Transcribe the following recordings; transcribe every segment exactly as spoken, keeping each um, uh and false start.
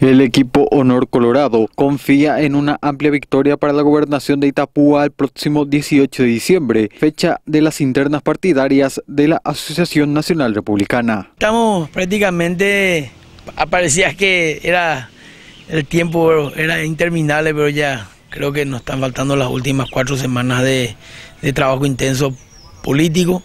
El equipo Honor Colorado confía en una amplia victoria para la gobernación de Itapúa el próximo dieciocho de diciembre, fecha de las internas partidarias de la Asociación Nacional Republicana. Estamos prácticamente, parecía que era el tiempo era interminable, pero ya creo que nos están faltando las últimas cuatro semanas de, de trabajo intenso político.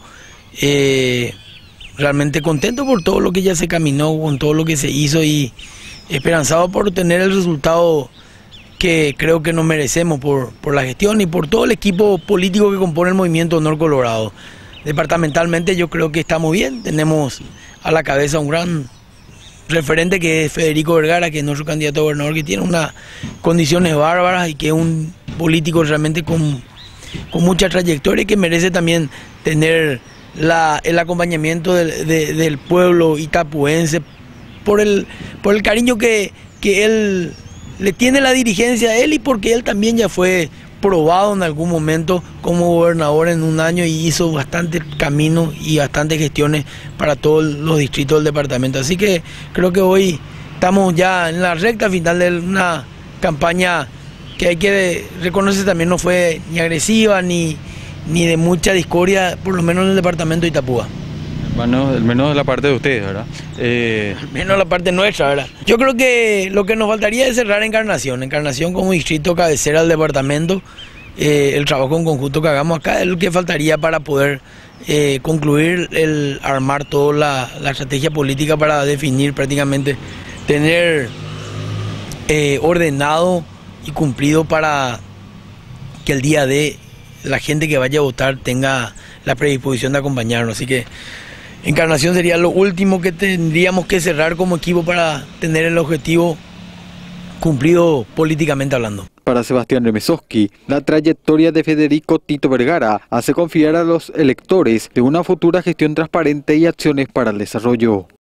Eh, realmente contento por todo lo que ya se caminó, con todo lo que se hizo y esperanzado por tener el resultado que creo que nos merecemos por, por la gestión y por todo el equipo político que compone el movimiento Honor Colorado. Departamentalmente yo creo que estamos bien, tenemos a la cabeza un gran referente que es Federico Vergara, que es nuestro candidato a gobernador, que tiene unas condiciones bárbaras y que es un político realmente con, con mucha trayectoria y que merece también tener la, el acompañamiento del, de, del pueblo itapuense por el, por el cariño que, que él le tiene la dirigencia a él y porque él también ya fue probado en algún momento como gobernador en un año y hizo bastante camino y bastantes gestiones para todos los distritos del departamento. Así que creo que hoy estamos ya en la recta final de una campaña que hay que reconocer también no fue ni agresiva ni, ni de mucha discordia, por lo menos en el departamento de Itapúa. Bueno, al menos de la parte de ustedes, ¿verdad? Eh... Al menos la parte nuestra, ¿verdad? Yo creo que lo que nos faltaría es cerrar Encarnación. Encarnación como distrito cabecera del departamento. Eh, el trabajo en conjunto que hagamos acá es lo que faltaría para poder eh, concluir el armar toda la, la estrategia política para definir prácticamente, tener eh, ordenado y cumplido para que el día de la gente que vaya a votar tenga la predisposición de acompañarnos. Así que Encarnación sería lo último que tendríamos que cerrar como equipo para tener el objetivo cumplido políticamente hablando. Para Sebastián Remesoski, la trayectoria de Federico Tito Vergara hace confiar a los electores de una futura gestión transparente y acciones para el desarrollo.